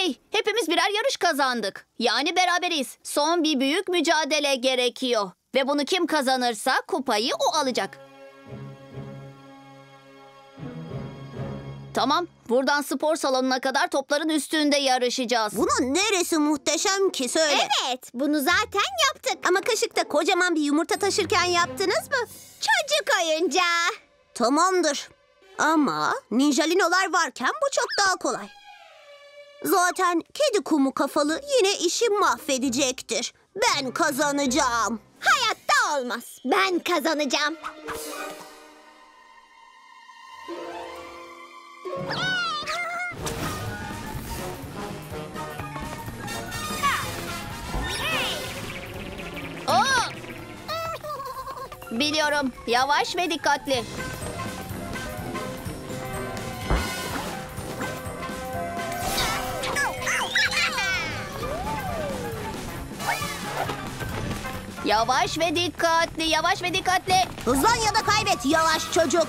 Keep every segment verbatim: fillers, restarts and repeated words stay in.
Hey, hepimiz birer yarış kazandık. Yani beraberiz. Son bir büyük mücadele gerekiyor. Ve bunu kim kazanırsa kupayı o alacak. Tamam, buradan spor salonuna kadar topların üstünde yarışacağız. Bunun neresi muhteşem ki söyle. Evet, bunu zaten yaptık. Ama kaşıkta kocaman bir yumurta taşırken yaptınız mı? Çocuk oyuncağı. Tamamdır. Ama ninjalinolar varken bu çok daha kolay. Zaten kedi kumu kafalı yine işi mahvedecektir. Ben kazanacağım. Hayatta olmaz. Ben kazanacağım. Aa! Biliyorum. Yavaş ve dikkatli. Yavaş ve dikkatli, yavaş ve dikkatli. Hızlan ya da kaybet yavaş çocuk.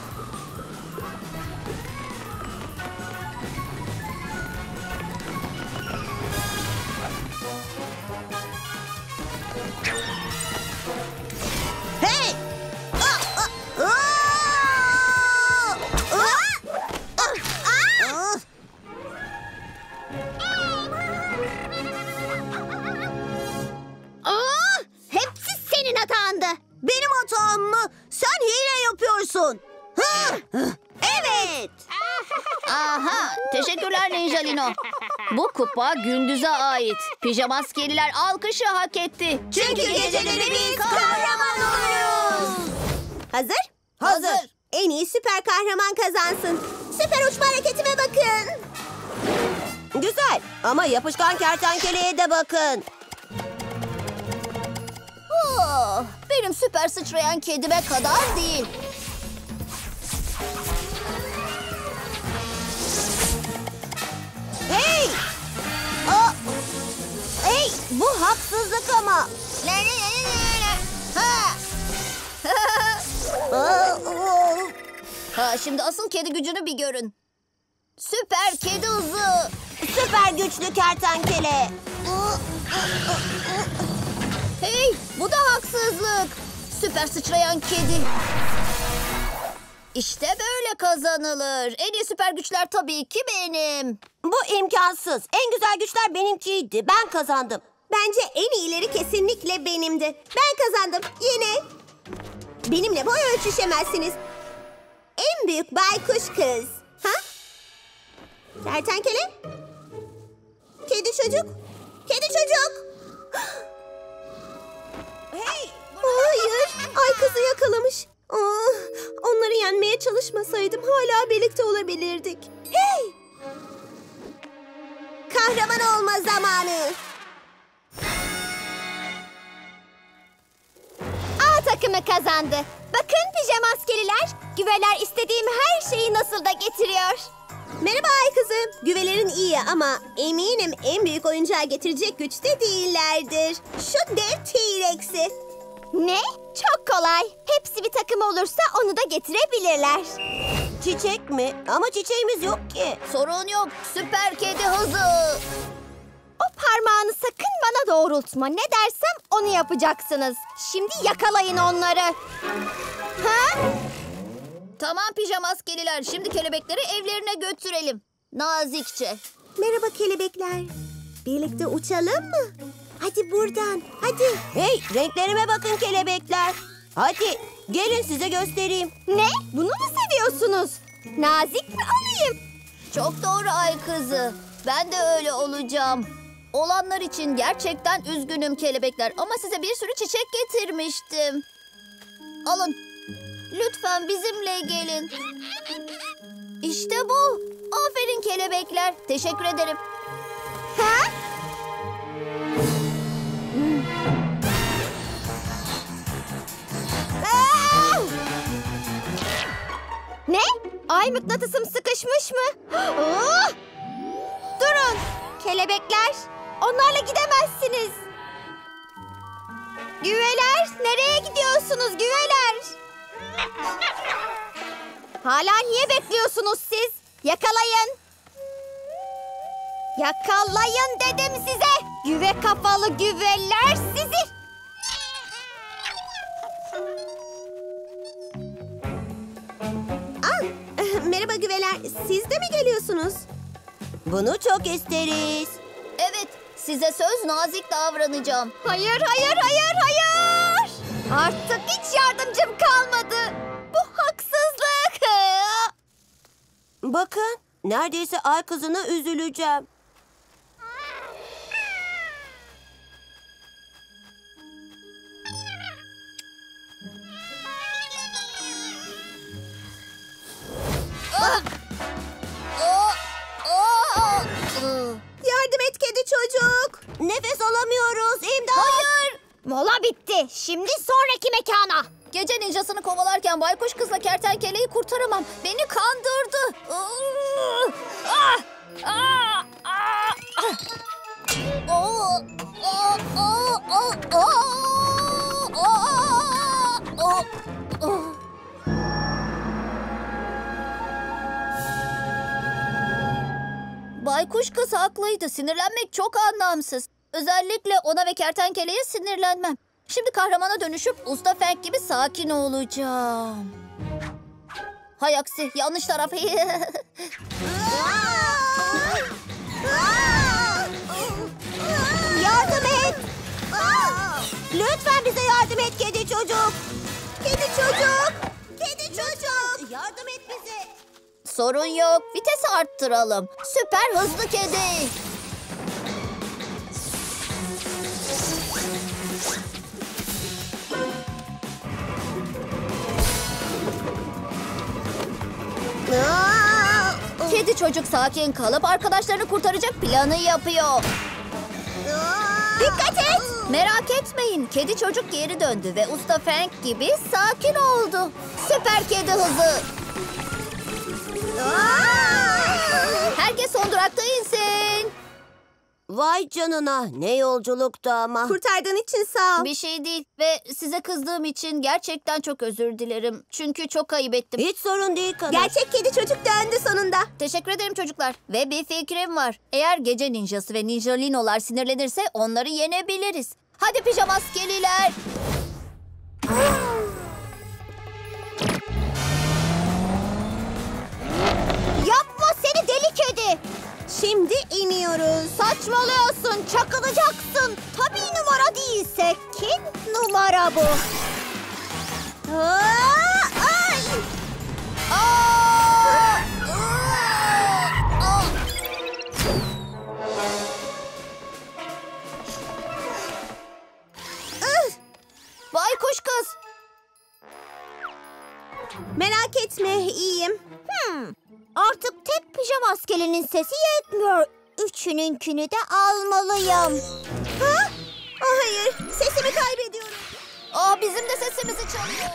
Hey! Ah, ah, ah! Ah! Ah! Aa, hepsi senin hatandı. Benim hatam mı? Sen hile yapıyorsun. Hı? Evet. Aha, teşekkürler Ninjalino. Bu kupa Gündüz'e ait. Pijamaskeliler alkışı hak etti. Çünkü geceleri biz kahraman oluruz. Hazır? Hazır. En iyi süper kahraman kazansın. Süper uçma hareketime bakın. Güzel ama yapışkan kertenkeleye de bakın. Oh, benim süper sıçrayan kedime kadar değil. Hey! Aa! Hey! Bu haksızlık ama. Ha! Aa, aa. Ha, şimdi asıl kedi gücünü bir görün. Süper kedi hızı. Süper güçlü kertenkele. Hey, bu da haksızlık. Süper sıçrayan kedi. İşte böyle kazanılır. En iyi süper güçler tabii ki benim. Bu imkansız. En güzel güçler benimkiydi. Ben kazandım. Bence en iyileri kesinlikle benimdi. Ben kazandım. Yine. Benimle boy ölçüşemezsiniz. En büyük baykuş kız. Ha? Kertenkele? Kedi çocuk? Kedi çocuk? Hey! Hayır. Ay kızı yakalamış. Ah, onları yenmeye çalışmasaydım hala birlikte olabilirdik. Hey! Kahraman olma zamanı. A takımı kazandı. Bakın pijamaskeliler, güveler istediğim her şeyi nasıl da getiriyor. Merhaba ay kızım. Güvelerin iyi ama eminim en büyük oyuncağı getirecek güçte değillerdir. Şu dev T-Rex'i. Ne? Çok kolay. Hepsi bir takım olursa onu da getirebilirler. Çiçek mi? Ama çiçeğimiz yok ki. Sorun yok. Süper kedi hızı. O parmağını sakın bana doğrultma. Ne dersem onu yapacaksınız. Şimdi yakalayın onları. Ha? Tamam pijamaskeliler. Şimdi kelebekleri evlerine götürelim. Nazikçe. Merhaba kelebekler. Birlikte uçalım mı? Hadi buradan, hadi. Hey, renklerime bakın kelebekler. Hadi, gelin size göstereyim. Ne? Bunu mu seviyorsunuz? Nazik mi olayım? Çok doğru ay kızı. Ben de öyle olacağım. Olanlar için gerçekten üzgünüm kelebekler. Ama size bir sürü çiçek getirmiştim. Alın. Lütfen bizimle gelin. İşte bu. Aferin kelebekler. Teşekkür ederim. Ha? Aa! Ne? Ay mıknatısım sıkışmış mı? Aa! Durun. Kelebekler. Onlarla gidemezsiniz. Güveler. Nereye gidiyorsunuz güveler? Hala niye bekliyorsunuz siz? Yakalayın. Yakalayın dedim size. Güve kafalı güveler sizi. Aa, merhaba güveler. Siz de mi geliyorsunuz? Bunu çok isteriz. Evet, size söz nazik davranacağım. Hayır, hayır, hayır, hayır. Artık hiç yardımcım kalmadı. Bu haksızlık. Bakın, neredeyse ay kızına üzüleceğim. Ah! Oh! Oh! Iı. Yardım et kedi çocuk. Nefes alamıyoruz. İmdat. Hayır! Mola bitti. Şimdi sonraki mekana. Gece ninjasını kovalarken baykuş kızla kertenkeleyi kurtaramam. Beni kandırdı. Iı. Ah! Ah! Ah! Ah! Oh! Oh! Oh! Oh! Oh! Oh! Oh! Baykuş kız haklıydı. Sinirlenmek çok anlamsız. Özellikle ona ve kertenkeleye sinirlenmem. Şimdi kahramana dönüşüp Usta Fenk gibi sakin olacağım. Hay aksi, yanlış taraf. Yardım et. Lütfen bize yardım et kedi çocuk. Kedi çocuk. Kedi çocuk. Yardım et bize. Sorun yok. Vitesi arttıralım. Süper hızlı kedi. Kedi çocuk sakin kalıp arkadaşlarını kurtaracak planı yapıyor. Dikkat et. Merak etmeyin. Kedi çocuk geri döndü ve Usta Frank gibi sakin oldu. Süper kedi hızı. Herkes son durakta insin. Vay canına, ne yolculuktu ama. Kurtardığın için sağ ol. Bir şey değil ve size kızdığım için gerçekten çok özür dilerim. Çünkü çok ayıp ettim. Hiç sorun değil kadın. Gerçek kedi çocuk döndü sonunda. Teşekkür ederim çocuklar. Ve bir fikrim var. Eğer gece ninjası ve ninjalinolar sinirlenirse onları yenebiliriz. Hadi pijama askeriler. Yapma seni deli kedi. Şimdi iniyoruz. Saçmalıyorsun, çakılacaksın. Tabii numara değilse kim numara bu? Aa, ay. Aa! Aa! Ih, Baykuş kız. merak etme, iyiyim. Hmm, artık tek pijama askerinin sesi yetmiyor. Üçününkünü de almalıyım. Ha? Oh, hayır, sesimi kaybediyorum. Aa, bizim de sesimizi çalıyor.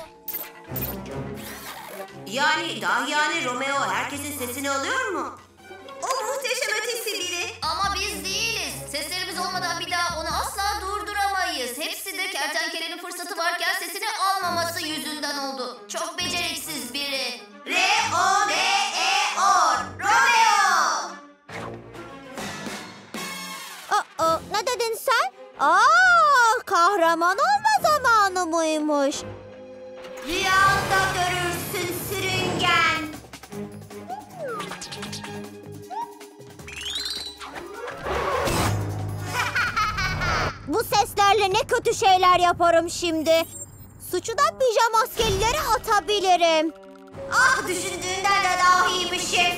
Yani Dahiyane Romeo herkesin sesini alıyor mu? O muhteşem ötesi biri. Ama biz değiliz. Seslerimiz olmadan bir daha onu asla durduramayız. Hepsi de kertenkelenin fırsatı varken sesini almaması yüzünden oldu. Çok beceriksiz biri. R-O-M-E-O Romeo. Aa, ne dedin sen? Aa, kahraman olma zamanı mıymış? Rüyanda görürsün sürüngen. Bu seslerle ne kötü şeyler yaparım şimdi. Suçu da pijama askerlere atabilirim. Ah, düşündüğünden de daha iyiymişim.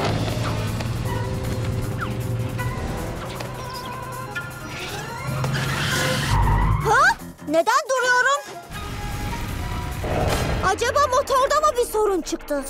Ha? Neden duruyorum? Acaba motorda mı bir sorun çıktı?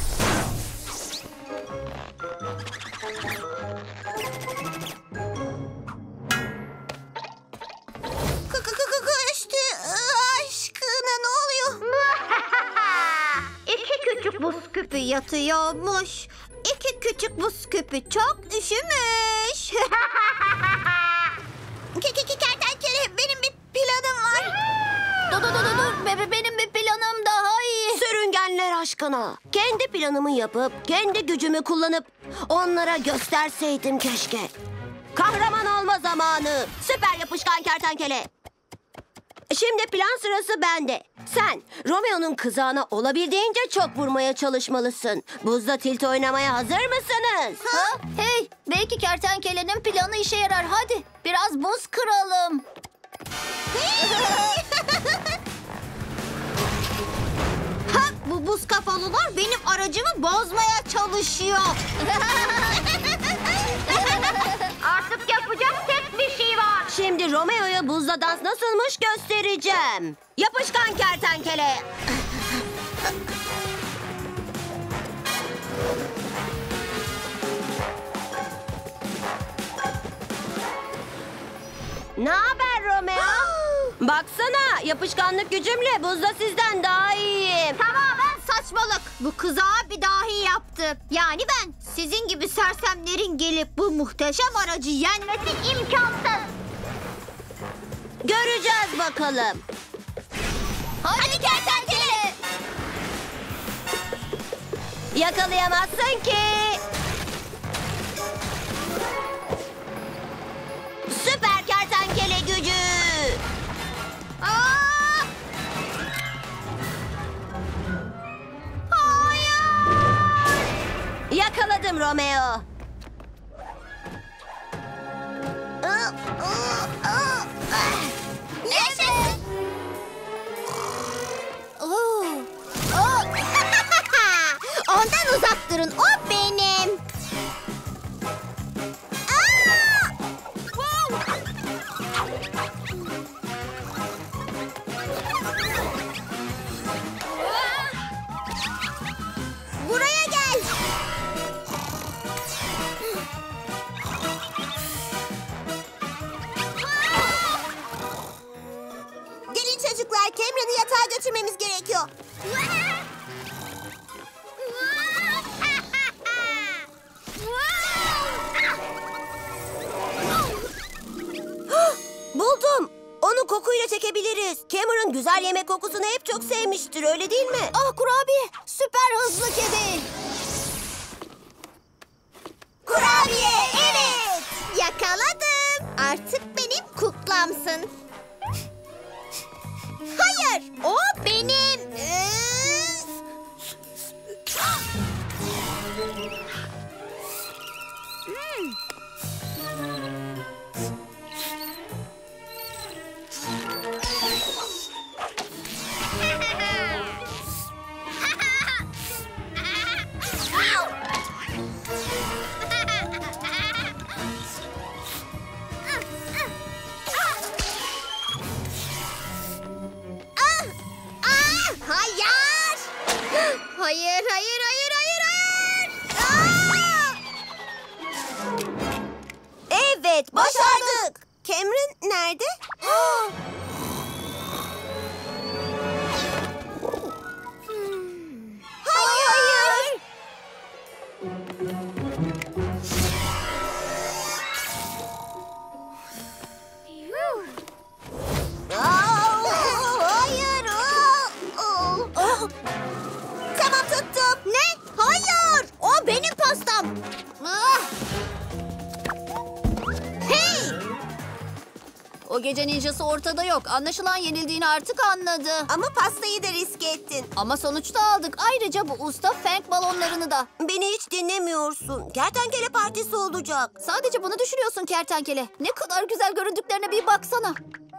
Kıkıkıkıştı aşkına, ne oluyor? İki küçük buz küpü yatıyormuş. İki küçük buz küpü çok üşümüş. Kertenkele, benim bir planım var. Dur dur dur dur. Be- be- Benim bir planım daha iyi. Sürüngenler başkana. Kendi planımı yapıp, kendi gücümü kullanıp onlara gösterseydim keşke. Kahraman olma zamanı. Süper yapışkan kertenkele. Şimdi plan sırası bende. Sen Romeo'nun kızağına olabildiğince çok vurmaya çalışmalısın. Buzda tilt oynamaya hazır mısınız? Ha? Hey, belki kertenkelenin planı işe yarar. Hadi biraz buz kıralım. Ha, bu buz kafalılar benim aracımı bozmaya çalışıyor. Artık yapacak tek bir şey var. Şimdi Romeo'ya buzda dans nasılmış göstereceğim. Yapışkan kertenkele. Ne haber Romeo? Baksana, yapışkanlık gücümle buzda sizden daha iyiyim. Tamamen saçmalık. Bu kızağa bir dahi yaptı. Yani ben sizin gibi sersemlerin gelip bu muhteşem aracı yenmesi imkansız. Göreceğiz bakalım. Hadi kertenkele. Yakalayamazsın ki. Süper kertenkele gücü. Aa! Hayır! Yakaladım Romeo. Yaşasın. Oo. Oo. Ondan uzak durun. O benim. Aa! Wow! Buraya gel. Gelin çocuklar, Cameron'ı yatağa götürmemiz gerekiyor. Buldum. Onu kokuyla çekebiliriz. Cameron güzel yemek kokusunu hep çok sevmiştir, öyle değil mi? Ah kurabiye. Süper hızlı kedi. Kurabiye, evet. Yakaladım. Artık benim kuklamsın. Hayır, o benim. Hmm. Hayır! Hayır, hayır, hayır, hayır, hayır! Aa! Evet, başardık. Cameron nerede? Aa! Hayır! Aa, hayır! Aa, aa. Tamam, tuttum. Ne? Hayır! O benim pastam. Ah! Hey! O gece ninjası ortada yok. Anlaşılan yenildiğini artık anladı. Ama pastayı da risk ettin. Ama sonuçta aldık. Ayrıca bu usta fenk balonlarını da. Beni hiç dinlemiyorsun. Kertenkele partisi olacak. Sadece bunu düşünüyorsun kertenkele. Ne kadar güzel göründüklerine bir baksana.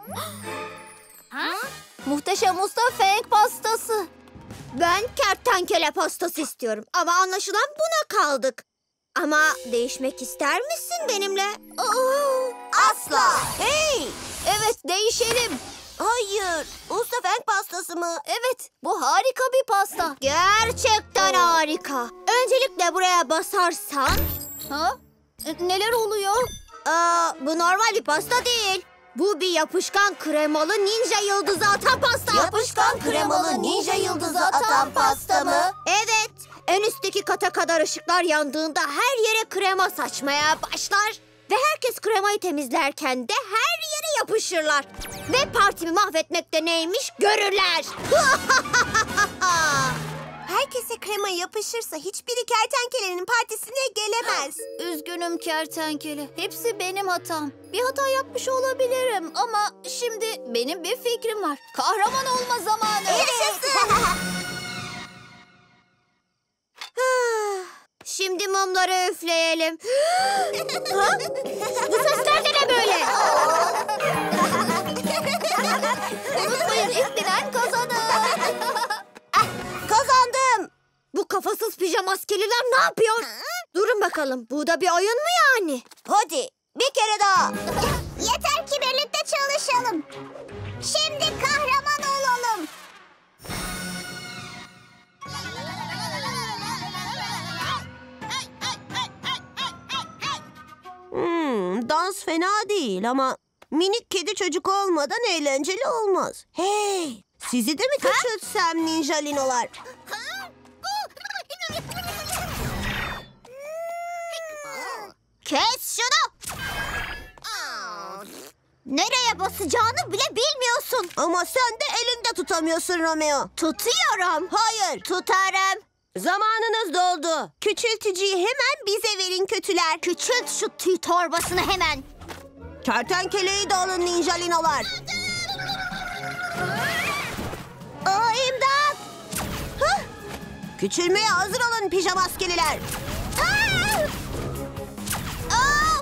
Muhteşem usta fenk pastası. Ben kertenkele pastası istiyorum. Ama anlaşılan buna kaldık. Ama değişmek ister misin benimle? Aa, Asla. Hey! evet değişelim. Hayır. Usta fenk pastası mı? Evet bu harika bir pasta. Gerçekten harika. Öncelikle buraya basarsan... Ha? E, neler oluyor? Aa, bu normal bir pasta değil. Bu bir yapışkan kremalı ninja yıldızı atan pasta. Yapışkan kremalı ninja yıldızı atan pasta mı? Evet. En üstteki kata kadar ışıklar yandığında her yere krema saçmaya başlar. Ve herkes kremayı temizlerken de her yere yapışırlar. Ve partimi mahvetmek de neymiş görürler. herkese krema yapışırsa hiçbiri kertenkelenin partisine gelemez. Üzgünüm kertenkele. Hepsi benim hatam. Bir hata yapmış olabilirim ama şimdi benim bir fikrim var. Kahraman olma zamanı. Yaşasın. Şimdi mumları üfleyelim. Ha? Bu sesler de ne böyle? Unutmayın ilk bilen kazanır. Kazandım. Bu kafasız pijamaskeliler ne yapıyor? Durun bakalım. Bu da bir oyun mu yani? Hadi bir kere daha. Yeter ki birlikte çalışalım. Şimdi kahraman olalım. Hmm, dans fena değil ama minik kedi çocuk olmadan eğlenceli olmaz. Hey, sizi de mi küçültsem ninjalinolar? Kes şunu. Nereye basacağını bile bilmiyorsun. Ama sen de elinde tutamıyorsun Romeo. Tutuyorum. Hayır. Tutarım. Zamanınız doldu. Küçültücüyü hemen bize verin kötüler. Küçült şu tüy torbasını hemen. Kertenkeleyi de alın ninjalinolar. Aa, imdat. Hah. Küçülmeye hazır olun pijamaskeliler. Aa! Aa!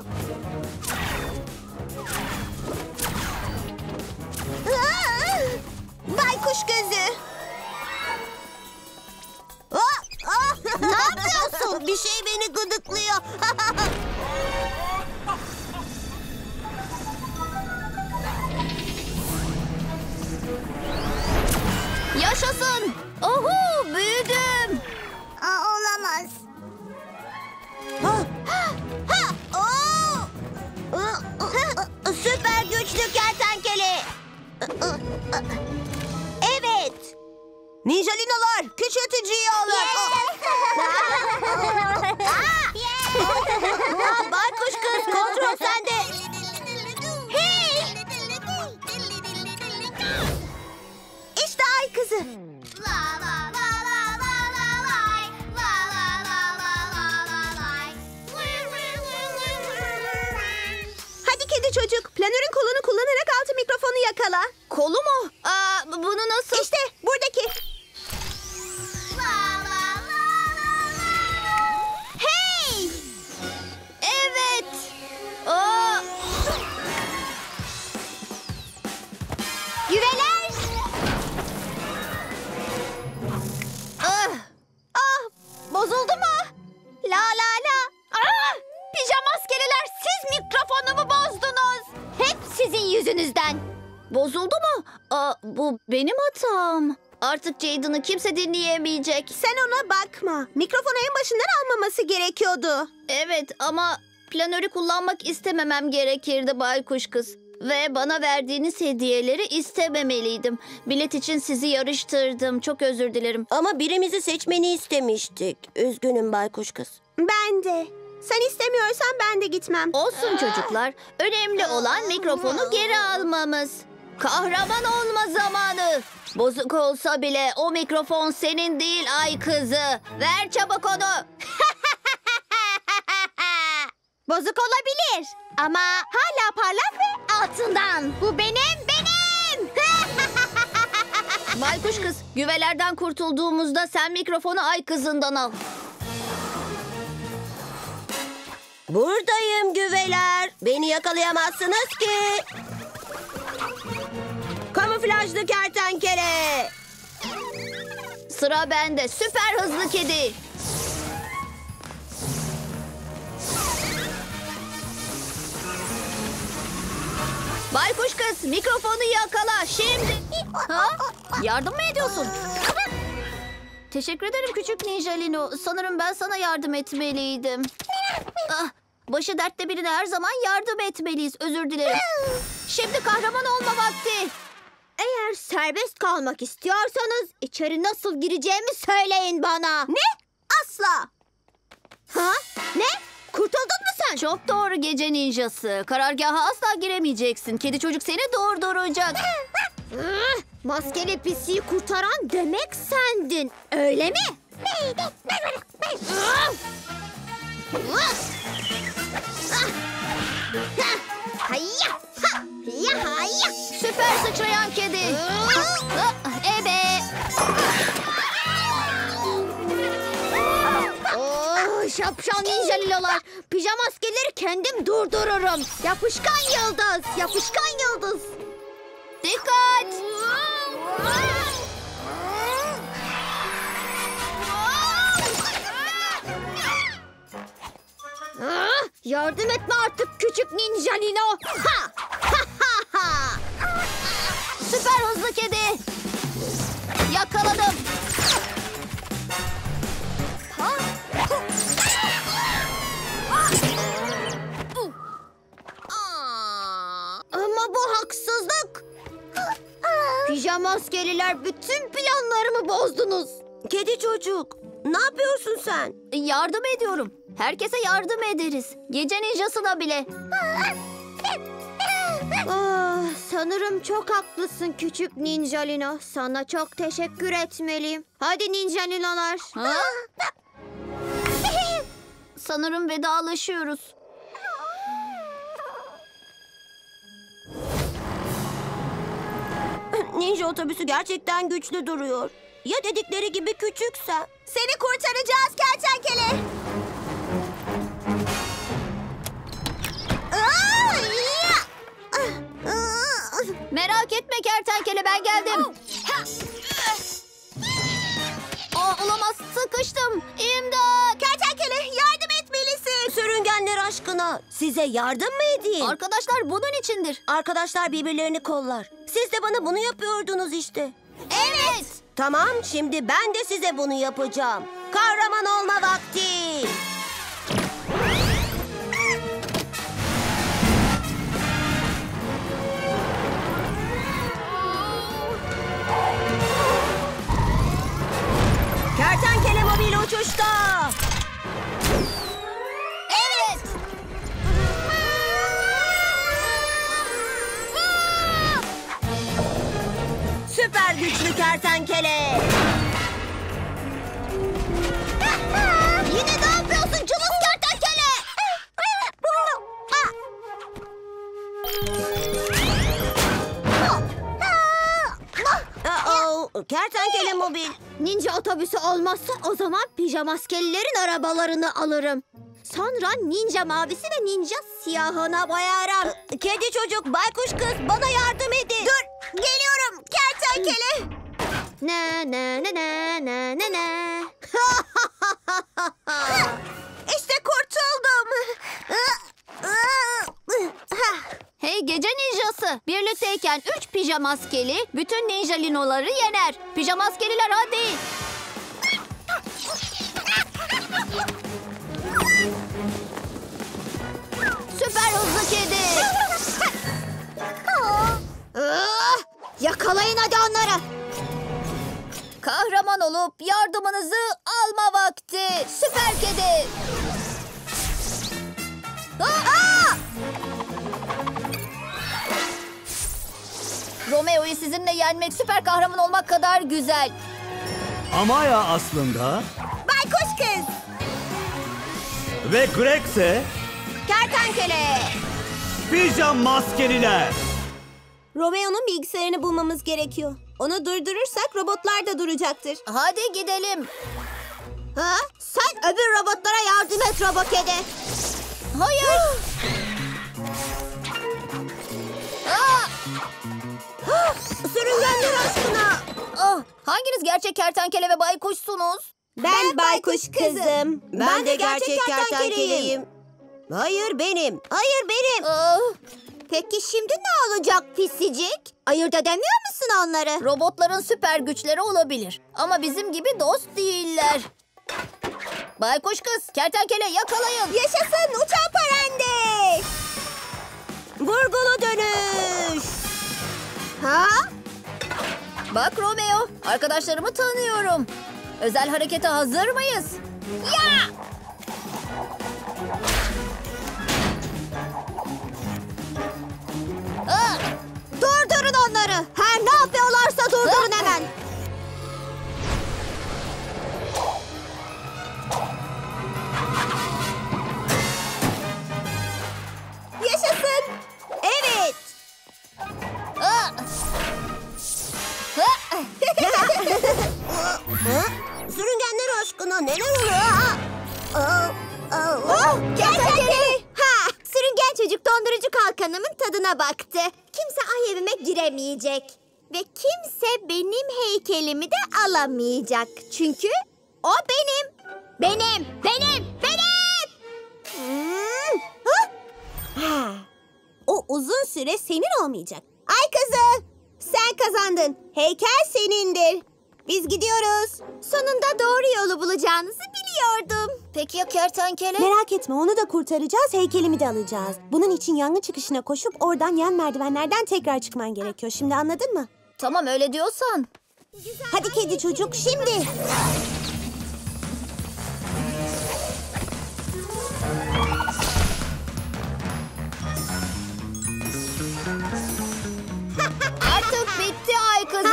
Aa! Baykuş gözü. Aa, aa. Ne yapıyorsun? Bir şey beni gıdıklıyor. Yaşasın. Oho büyüdüm. Aa, olamaz. Ha, ha, oo! Süper güçlü kertenkele. Evet. Ninjalinolar küçültücüyü alın. Aa, baykuş kız kontrol sende. Hey! İşte ay kızı. Hadi kedi çocuk, planörün kolunu kullanarak altı mikrofonu yakala. Kolu mu? Aa, bu- bunu nasıl? İşte buradaki. Hey! Evet. Aa, Güveler. ah. Ah, bozuldu mu? La la la. Ah, pijamaskeliler siz mikrofonumu bozdunuz. Hep sizin yüzünüzden. Bozuldu mu? Aa, bu benim hatam. Artık Jaden'ı kimse dinleyemeyecek. Sen ona bakma. Mikrofonu en başından almaması gerekiyordu. Evet ama planörü kullanmak istememem gerekirdi baykuş kız. Ve bana verdiğiniz hediyeleri istememeliydim. Bilet için sizi yarıştırdım. Çok özür dilerim. Ama birimizi seçmeni istemiştik. Üzgünüm baykuş kız. Ben de. Sen istemiyorsan ben de gitmem. Olsun çocuklar. Önemli olan mikrofonu geri almamız. Kahraman olma zamanı. Bozuk olsa bile o mikrofon senin değil ay kızı. Ver çabuk onu. Bozuk olabilir ama hala parlak ve altından. Bu benim, benim. Baykuş kız, güvelerden kurtulduğumuzda sen mikrofonu ay kızından al. Buradayım güveler. Beni yakalayamazsınız ki. Kamuflajlı kertenkele. Sıra bende. Süper hızlı kedi. Baykuş kız, mikrofonu yakala şimdi. Ha? Yardım mı ediyorsun? Teşekkür ederim küçük Ninjalino. Sanırım ben sana yardım etmeliydim. Ah, başı dertte birine her zaman yardım etmeliyiz. Özür dilerim. Şimdi kahraman olma vakti. Eğer serbest kalmak istiyorsanız içeri nasıl gireceğimi söyleyin bana. Ne? Asla. Ha? Ne? Kurtuldun mu sen? Çok doğru gece ninjası. Karargaha asla giremeyeceksin. Kedi çocuk seni durduracak. Ah, maskeli pisiyi kurtaran demek sendin. Öyle mi? Hayya! Ha! Ya hayya! Süper sıçrayan kedi. Ah, Ebe. Oh, şapşal ninjalilolar. Pijama askerleri kendim durdururum. Yapışkan yıldız, yapışkan yıldız. Dikkat. Ah, yardım etme artık küçük ninjalino. Ha! Ha ha ha! Süper hızlı kedi. Yakaladım. Ha? Ama bu haksızlık. Pijama askeriler bütün planlarımı bozdunuz. Kedi çocuk, ne yapıyorsun sen? Yardım ediyorum. Herkese yardım ederiz. Gece ninjasına bile. Ah, sanırım çok haklısın küçük ninjalino. Sana çok teşekkür etmeliyim. Hadi ninjalinolar. Ha? Sanırım vedalaşıyoruz. Ninja otobüsü gerçekten güçlü duruyor. Ya dedikleri gibi küçükse? Seni kurtaracağız kertenkele. Merak etme kertenkele, ben geldim. Aa, olamaz, sıkıştım. İmdat. Kertenkele yardım etmelisin. Sürüngenler aşkına size yardım mı edeyim? Arkadaşlar bunun içindir. Arkadaşlar birbirlerini kollar. Siz de bana bunu yapıyordunuz işte. Evet. Tamam, şimdi ben de size bunu yapacağım. Kahraman olma vakti. Kertenkele mobil uçuşta. Evet. Süper güçlü kertenkele. Yine ne yapıyorsun cılız kertenkele? Uh-oh, kertenkele mobil. Ninja otobüsü olmazsa o zaman pijama askerilerin arabalarını alırım. Sonra ninja mavisi ve ninja siyahına boyarım. Kedi çocuk, baykuş kız bana yardım edin. Dur, geliyorum kertenkele. Ne ne ne ne ne ne ne. İşte kurtuldum. Hey gece ninjası. Birlikteyken üç pijamaskeli bütün ninjalinoları yener. Pijamaskeliler hadi. Süper hızlı kedi. Ah, yakalayın hadi onları. Kahraman olup yardımınızı alma vakti. Süper kedi. Aa! Romeo'yu sizinle yenmek süper kahraman olmak kadar güzel. Ama ya aslında Baykuş kız. ve Greg ise Kertenkele. pijama maskeliler. Romeo'nun bilgisayarını bulmamız gerekiyor. Onu durdurursak robotlar da duracaktır. Hadi gidelim. Ha? Sen öbür robotlara yardım et robot kedi. Hayır. Aa! Sürüngenler aşkına. Ah, hanginiz gerçek kertenkele ve baykuşsunuz? Ben, baykuş kızım. Ben, de gerçek kertenkeleyim. Hayır benim. Hayır benim. Ah, Peki şimdi ne olacak pisicik? Ayırt edemiyor musun onları? robotların süper güçleri olabilir. Ama bizim gibi dost değiller. Baykuş kız, kertenkele yakalayın. Yaşasın uçan parende. Vurgulu dönüş. Ha? Bak Romeo, arkadaşlarımı tanıyorum. Özel harekete hazır mıyız? Ya! Ah! Durdurun onları. Her ne yapıyorlarsa durdurun hemen. kanımın tadına baktı. Kimse ay evime giremeyecek. Ve kimse benim heykelimi de alamayacak. Çünkü o benim. Benim, benim, benim! Hmm. Ha? Ha. O uzun süre senin olmayacak. Ay kızı, sen kazandın. Heykel senindir. Biz gidiyoruz. Sonunda doğru yolu bulacağınızı biliyordum. Peki ya kertenkele? Merak etme, onu da kurtaracağız, heykelimi de alacağız. Bunun için yangın çıkışına koşup oradan yan merdivenlerden tekrar çıkman gerekiyor. Şimdi anladın mı? Tamam öyle diyorsan. Hadi kedi çocuk, şimdi. Artık bitti ay kızı.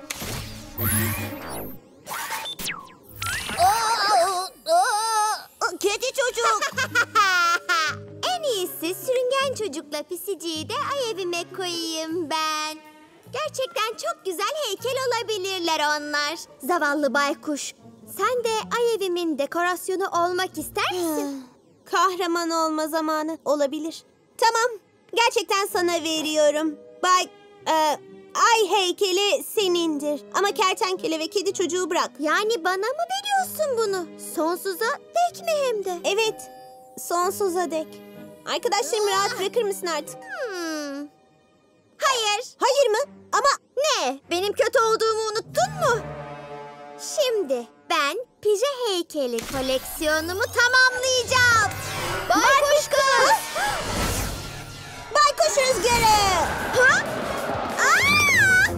Aa, aa. Kedi çocuk. En iyisi sürüngen çocukla pisiciyi de ay evime koyayım ben. Gerçekten çok güzel heykel olabilirler onlar. Zavallı baykuş. Sen de ay evimin dekorasyonu olmak ister misin? Kahraman olma zamanı olabilir. Tamam, gerçekten sana veriyorum. Bay, e, ay heykeli senindir. Ama kertenkele ve kedi çocuğu bırak. Yani bana mı veriyorsun bunu? Sonsuza dek mi hem de? Evet, sonsuza dek. Arkadaşlarımı rahat bırakır mısın artık? Hmm. Hayır. Hayır mı? Ama Ne? Benim kötü olduğumu unuttun mu? Şimdi ben pije heykeli koleksiyonumu tamamlayacağım. baykuş kız! Baykuş rüzgarı! Ha? Aa!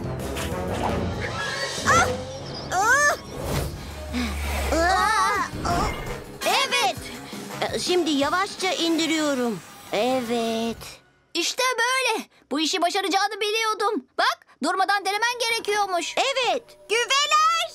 Ah! Ah! Aa! Evet. Ee, Şimdi yavaşça indiriyorum. Evet. İşte böyle. Bu işi başaracağını biliyordum. Bak, durmadan denemen gerekiyormuş. Evet. Güveler!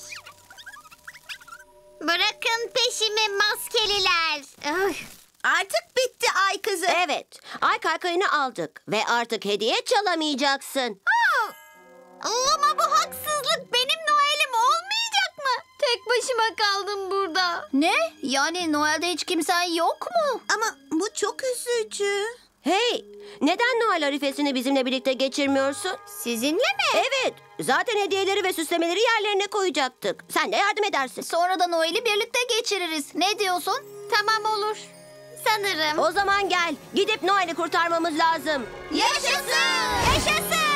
Bırakın peşimi maskeliler. Ah! Artık bitti ay kızı. Evet. Ay kaykayını aldık ve artık hediye çalamayacaksın. Ama bu haksızlık. Benim Noel'im olmayacak mı? Tek başıma kaldım burada. Ne? Yani Noel'de hiç kimsen yok mu? Ama bu çok üzücü. Hey, neden Noel arifesini bizimle birlikte geçirmiyorsun? Sizinle mi? Evet. Zaten hediyeleri ve süslemeleri yerlerine koyacaktık. Sen de yardım edersin. Sonra da Noel'i birlikte geçiririz. Ne diyorsun? Tamam olur. Sanırım. O zaman gel. Gidip Noel'i kurtarmamız lazım. Yaşasın! Yaşasın!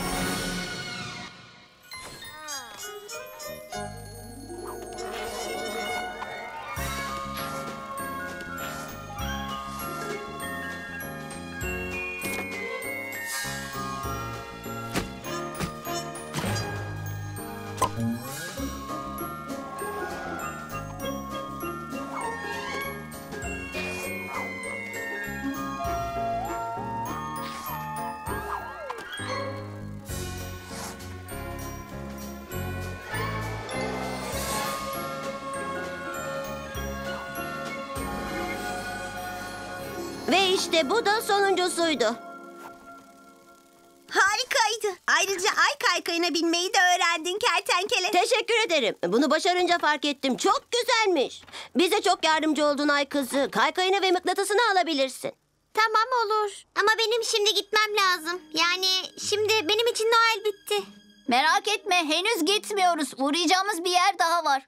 Ve işte bu da sonuncusuydu. Harikaydı. Ayrıca ay kaykayına binmeyi de öğrendin kertenkele. Teşekkür ederim. Bunu başarınca fark ettim. Çok güzelmiş. Bize çok yardımcı oldun ay kızı. Kaykayını ve mıknatısını alabilirsin. Tamam olur. Ama benim şimdi gitmem lazım. Yani şimdi benim için Noel bitti. Merak etme, henüz gitmiyoruz. Uğrayacağımız bir yer daha var.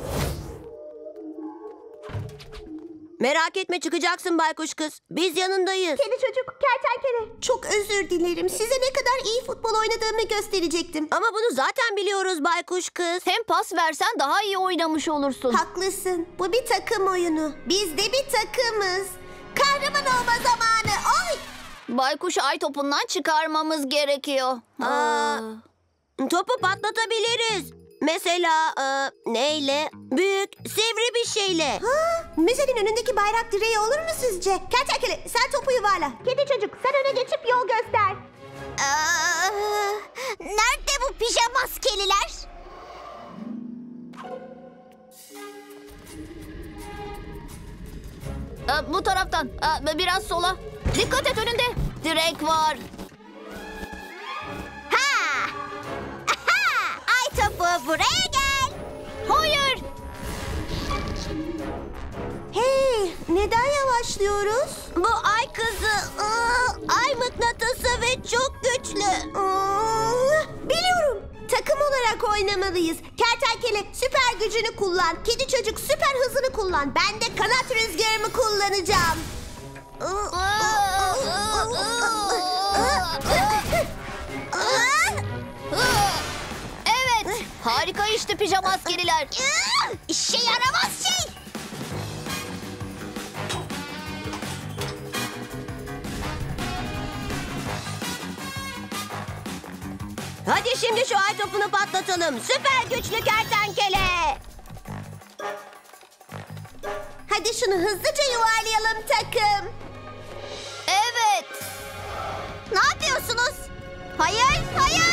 Merak etme, çıkacaksın baykuş kız. Biz yanındayız. Kedi çocuk, kertenkele. Çok özür dilerim. Size ne kadar iyi futbol oynadığımı gösterecektim. Ama bunu zaten biliyoruz baykuş kız. Hem pas versen daha iyi oynamış olursun. Haklısın. Bu bir takım oyunu. Biz de bir takımız. Kahraman olma zamanı. Oy! Baykuşu ay topundan çıkarmamız gerekiyor. Aa, topu patlatabiliriz. Mesela e, neyle? Büyük, sivri bir şeyle. Ha, müzenin önündeki bayrak direği olur mu sizce? Kertenkele sen topu yuvarla. Kedi çocuk sen öne geçip yol göster. Aa, nerede bu pijamaskeliler? Aa, bu taraftan. Aa, biraz sola. Dikkat et, önünde. Direk var. Ha! Aha! Ay topu buraya gel. Hayır. Hey, neden yavaşlıyoruz? Bu ay kızı, ıı, ay mıknatısı. Evet, çok güçlü. Aa, biliyorum. Takım olarak oynamalıyız. Kertenkele süper gücünü kullan. Kedi çocuk süper hızını kullan. Ben de kanat rüzgarımı kullanacağım. Evet, harika işte pijama askeriler. İşe yaramaz şey. Hadi şimdi şu ay topunu patlatalım. Süper güçlü kertenkele. Hadi şunu hızlıca yuvarlayalım takım. Evet. Ne yapıyorsunuz? Hayır, hayır.